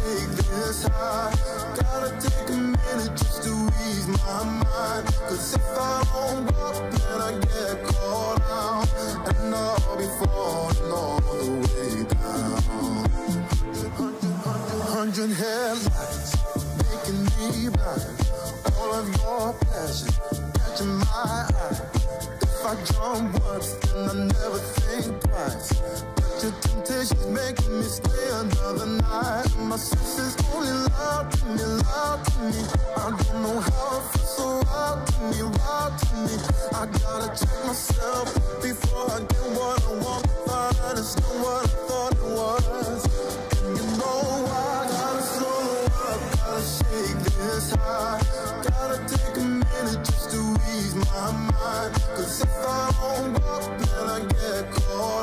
shake this high. Gotta take a minute just to ease my mind. Cause if I don't walk, then I get caught out, and I'll be falling all the way down. 100 headlights making me blind. All of your passion catching my eye. If I jump once, then I never think twice. But your temptation's making me stay another night. My senses only loud to me, loud to me. I don't know how it feels so wild to me, wild to me. I gotta check myself before I get what I want. But it's not what I thought it was. And you know I gotta slow up, gotta shake this high. Gotta take a minute just to ease my mind. Cause if I don't walk, then I get caught